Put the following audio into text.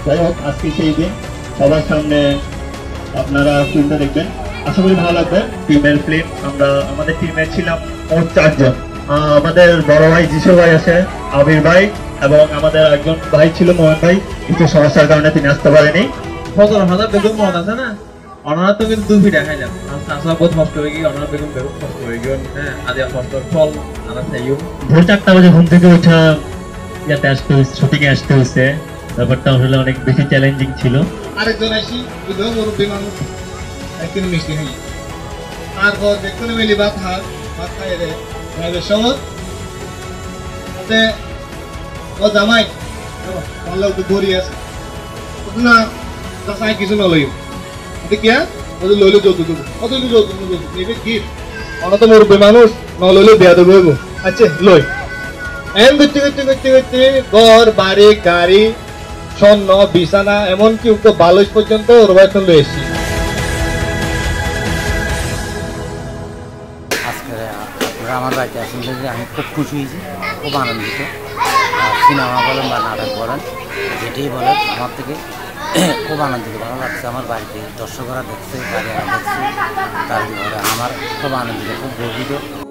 যাই হোক আজকে সেই দিন সবার সামনে আপনারা ফিল্মটা দেখবেন, আশা করি ভালো লাগবে। টিমের ফিল্ম, আমরা আমাদের টিমে ছিলাম মোট 4 জন। আমাদের বড় ভাই যিশু ভাই আছে, আবির ভাই, এবং আমাদের একজন ভাই ছিল মোহন ভাই, কিছু সমস্যার কারণে তিনি আসতে পারেনি। ফজর হাজার বেগম মত আছে না, ওনারা তো কিন্তু 2 ফিট দেখাই যান। আসা বহুত কষ্ট হয়ে গিয়ে ওনারা বেগম কষ্ট হয়ে গিয়ে হ্যাঁ আজ কষ্ট ফল আনা চাইও। ভোর 4টা বাজে ঘুম থেকে ওঠা, ইয়াতে আসতে হয়েছে, শুটিংয়ে আসতে হয়েছে। ব্যাপারটা আসলে অনেক বেশি চ্যালেঞ্জিং ছিল। আরেকজন আসি বুঝলো মুরব্বী মানুষ, একদিন মিষ্টি খাই, তারপর দেখতে মেলি ভাত খাই রে ভাইবের শহর তাতে ও জামাই লোক গড়ি আছে না, তাই কিছু নলই কিয়া ওদের লইলে যৌতুক দেবো, কত যৌতুক নেবে গিফট, অনা তো মুরব্বী মানুষ নলইলে বিয়া দেবো। আচ্ছা লই এম করতে করতে করতে করতে ঘর বাড়ি গাড়ি স্বর্ণ বিছানা এমনকি তো 22 পর্যন্ত ওর বাড়িতে লই এসেছি। আজকে আপনারা আমার বাড়িতে আসেন যে আমি খুব খুশি হয়েছি, খুব আনন্দিত। সিনেমা বলেন বা নাটক বলেন যেটাই বলেন আমার থেকে খুব আনন্দিত, ভালো লাগছে। আমার বাড়িতে দর্শকরা দেখছে, বাড়ি দেখছে, তার আমার খুব আনন্দিত, খুব গর্বিত।